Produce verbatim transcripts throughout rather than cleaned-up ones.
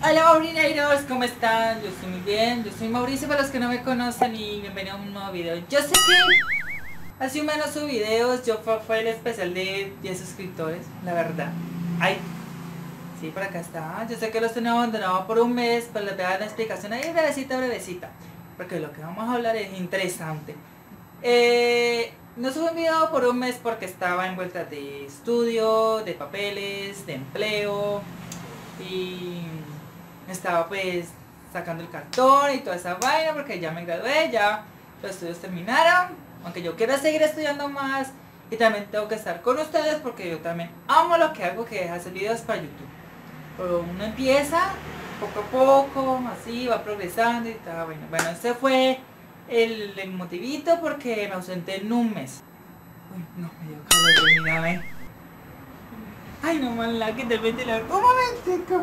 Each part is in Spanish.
Hola Maurineiros, ¿cómo están? Yo estoy muy bien, yo soy Mauricio para los que no me conocen y bienvenido a un nuevo video. Yo sé que hace un menos subo videos, yo fue, fue el especial de diez suscriptores, la verdad. Ay, sí, por acá está. Yo sé que los tenía abandonado por un mes, pero les voy a dar una explicación ahí brevecita, brevecita, porque lo que vamos a hablar es interesante. Eh, no subí un video por un mes porque estaba en vueltas de estudio, de papeles, de empleo y estaba pues sacando el cartón y toda esa vaina porque ya me gradué, ya los estudios terminaron, aunque yo quiero seguir estudiando más y también tengo que estar con ustedes porque yo también amo lo que hago, que es hacer videos para YouTube. Pero uno empieza poco a poco, así va progresando y tal. Bueno, bueno, ese fue el, el motivito porque me ausenté en un mes. Uy, no, me dio calor, mírame. Ay, no, man, la que te ventilador. Un momentico.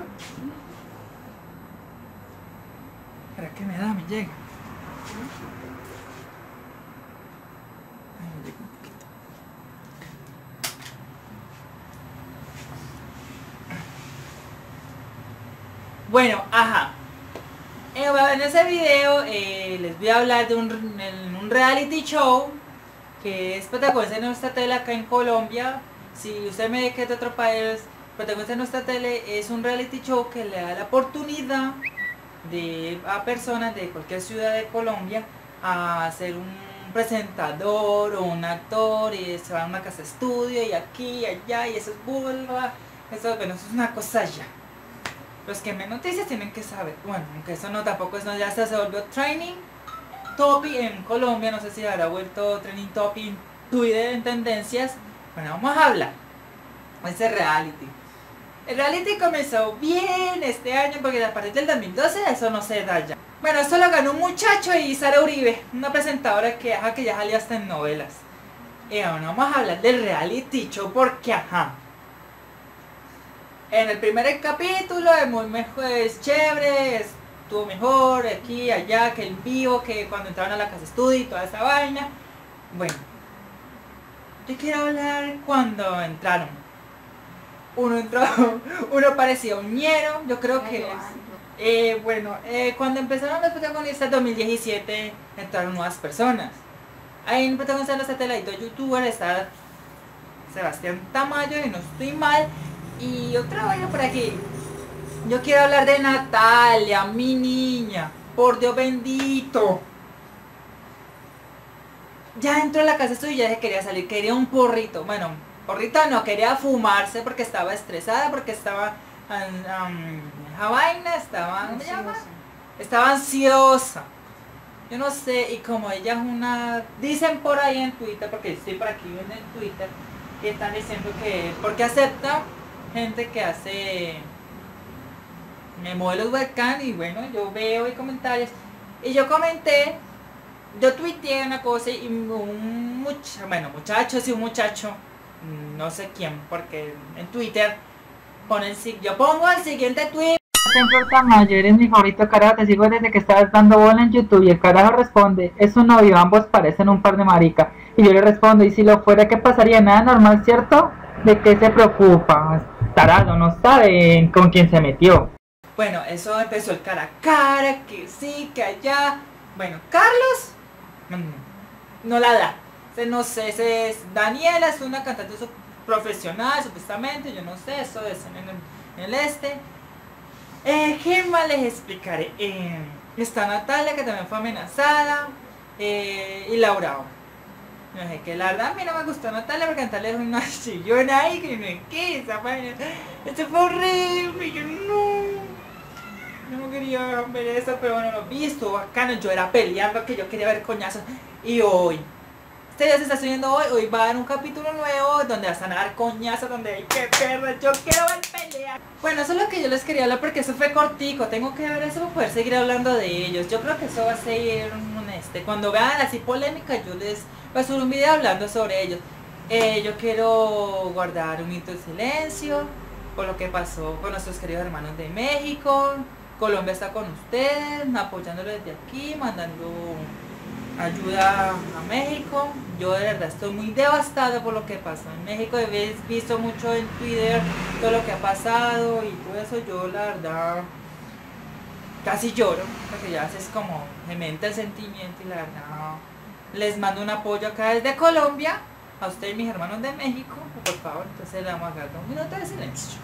¿Para qué me da? Me llega. Ay, me llega un poquito. Bueno, ajá. Eh, bueno, en ese video eh, les voy a hablar de un, un reality show que es protagonista en nuestra tele acá en Colombia. Si usted me ve que es de otro país, protagonista en nuestra tele es un reality show que le da la oportunidad de a personas de cualquier ciudad de Colombia a ser un presentador o un actor y se van a una casa de estudio y aquí y allá y eso es vulva, eso, bueno, eso es una cosa ya. Los que me noticias tienen que saber, bueno, aunque eso no tampoco es, no, ya se volvió trending topic en Colombia, no sé si habrá vuelto trending topic en Twitter en tendencias. Bueno, vamos a hablar de ese reality. El reality comenzó bien este año porque a partir del dos mil doce eso no se da ya. Bueno, esto lo ganó un muchacho y Sara Uribe, una presentadora que, ajá, que ya salió hasta en novelas. Y bueno, vamos a hablar del reality show porque ajá. En el primer capítulo es muy mejor, es chévere, estuvo mejor aquí, allá, que el vivo, que cuando entraron a la casa de estudio y toda esa vaina. Bueno, yo quiero hablar cuando entraron. Uno entró, uno parecía un ñero, yo creo que es. Eh, bueno, eh, cuando empezaron los protagonistas en dos mil diecisiete entraron nuevas personas. Ahí en protagonista de los satellites youtubers está Sebastián Tamayo, y no estoy mal. Y otra vaina por aquí. Yo quiero hablar de Natalia, mi niña. Por Dios bendito. Ya entró a la casa suya y ya se quería salir, quería un porrito. Bueno, porrito no, quería fumarse porque estaba estresada, porque estaba um, um, vaina, estaba, ¿cómo se llama? Estaba ansiosa. Yo no sé, y como ella es una, dicen por ahí en Twitter, porque estoy por aquí viendo en Twitter, que están diciendo que, porque acepta gente que hace me modelos webcam, y bueno, yo veo y comentarios, y yo comenté, yo tuiteé una cosa y un muchacho, bueno, muchacho, sí, un muchacho, no sé quién, porque en Twitter ponen, yo pongo el siguiente tweet. Templo Tamayo, eres mi favorito, carajo, te sigo desde que estabas dando bola en YouTube. Y el carajo responde, es su novio, ambos parecen un par de maricas. Y yo le respondo, y si lo fuera, ¿qué pasaría? Nada normal, ¿cierto? ¿De qué se preocupa? Tarado, no sabe con quién se metió. Bueno, eso empezó el cara a cara, que sí, que allá. Bueno, Carlos mmm, no la da. No sé, ese es Daniela, es una cantante profesional, supuestamente, yo no sé, eso es en el, en el este. Eh, ¿Qué más les explicaré? Eh, está Natalia, que también fue amenazada, eh, y Laura. No sé, que la verdad a mí no me gustó Natalia porque Natalia es una chillona ahí, que no es que esa vaina. Esto fue horrible, yo no. Yo no quería ver eso, pero bueno, lo vi, estuvo bacano. Yo era peleando, que yo quería ver coñazos. Y hoy, este ya se está subiendo hoy, hoy va a haber un capítulo nuevo donde vas a dar coñazos, donde hay que perra, yo quiero ver pelear. Bueno, eso es lo que yo les quería hablar porque eso fue cortico, tengo que ver eso para poder seguir hablando de ellos. Yo creo que eso va a seguir un este. Cuando vean así polémica, yo les voy a subir un video hablando sobre ellos. Eh, yo quiero guardar un minuto de silencio por lo que pasó con nuestros queridos hermanos de México. Colombia está con ustedes, apoyándolo desde aquí, mandando ayuda a México. Yo de verdad estoy muy devastada por lo que pasó en México. He visto mucho en Twitter todo lo que ha pasado y todo eso. Yo la verdad casi lloro, porque ya es como, me mete el sentimiento y la verdad, no. Les mando un apoyo acá desde Colombia, a ustedes y mis hermanos de México, por favor, entonces le vamos a dar un minuto de silencio.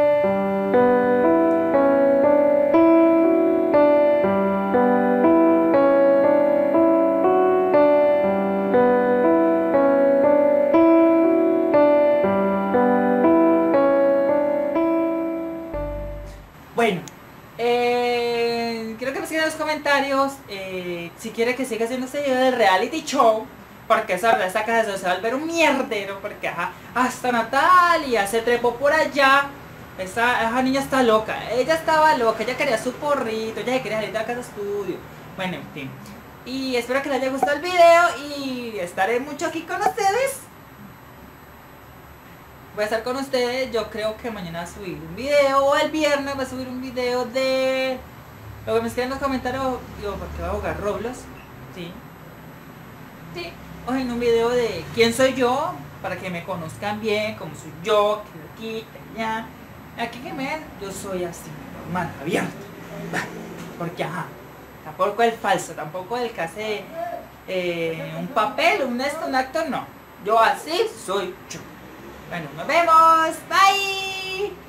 Bueno, eh, quiero que me sigan en los comentarios eh, si quiere que siga haciendo este video del reality show, porque esa verdad esta casa se va a volver un mierdero, porque ajá, hasta Natalia se trepó por allá. Esa, esa niña está loca, ella estaba loca, ella quería su porrito, ella quería salir de la casa estudio. Bueno, en fin. Y espero que les haya gustado el video y estaré mucho aquí con ustedes. Voy a estar con ustedes, yo creo que mañana voy a subir un video, o el viernes voy a subir un video de... Lo que me escriban en los comentarios, digo, porque voy a jugar Roblox, sí. Sí, o en un video de quién soy yo, para que me conozcan bien, cómo soy yo, que aquí, que allá. Aquí que me ven, yo soy así, normal, abierto. Porque ajá, tampoco el falso, tampoco el que hace eh, un papel, un esto, un actor, no. Yo así soy yo. Bueno, nos vemos. Bye.